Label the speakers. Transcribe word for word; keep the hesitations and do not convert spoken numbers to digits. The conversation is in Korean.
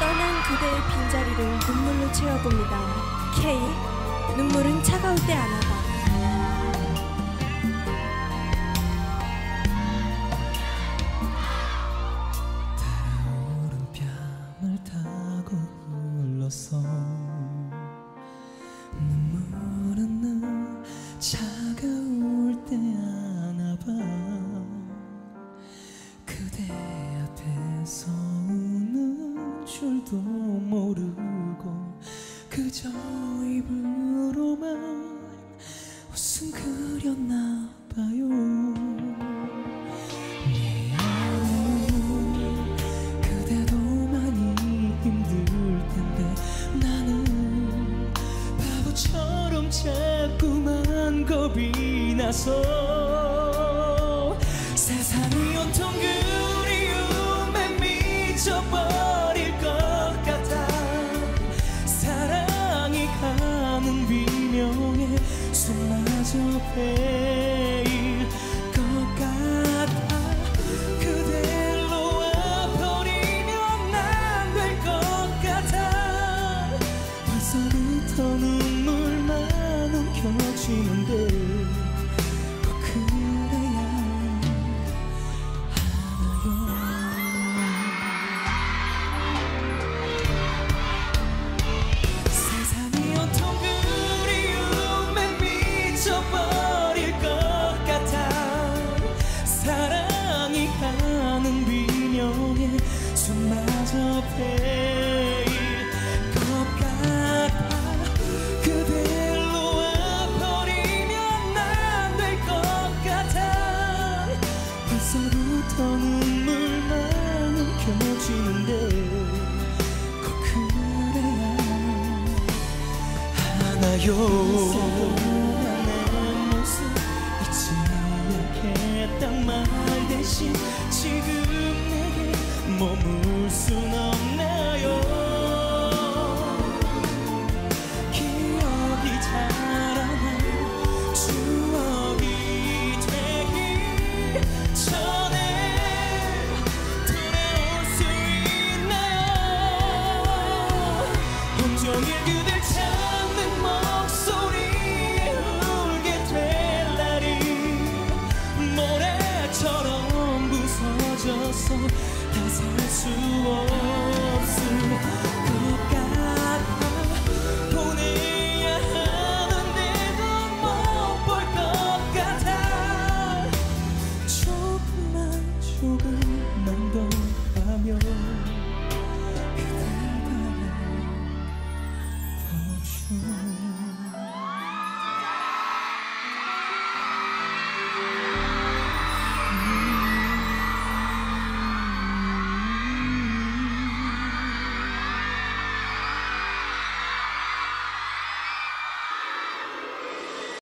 Speaker 1: 떠난 그대의 빈자리를 눈물로 채워봅니다. K. 눈물은 차가울 때 안 와봐.
Speaker 2: 달아오른 뺨을 타고 흘렀어. 눈물은 늘 차가울 때 안 와봐. 그대 앞에서 우는 줄도 모르고 그저 입으로만 웃음 그렸나 봐요. 미안해, 그대도 많이 힘들 텐데 나는 바보처럼 자꾸만 겁이 나서 세상이 온통 그리움에 미쳐버릴 것 같아. 사랑이 가는 비명에 숨마저 베일 것 같아. 그댈 놓아버리면 안 될 것 같아. 벌써부터 눈물만 움켜쥐는데 꼭 그래야 하나요. 세상이 온통 그리움에 미쳐버릴 것 같아. 사랑이 가는 비명에 숨마저 베일 것 같아. 그댈 놓아버리면 안 될 것 같아. 벌써부터 눈물만 움켜쥐는데 꼭 그래야 하나요. 내 모습 잊지 않겠단 말 대신 지금 내게 머물 순 없나요. 기억이 자라나 추억이 되기 전에 돌아올 수 있나요. 온종일 그댈 찾는 목소리에 울게 될 날이 모래처럼 부서져서 다 살 수 없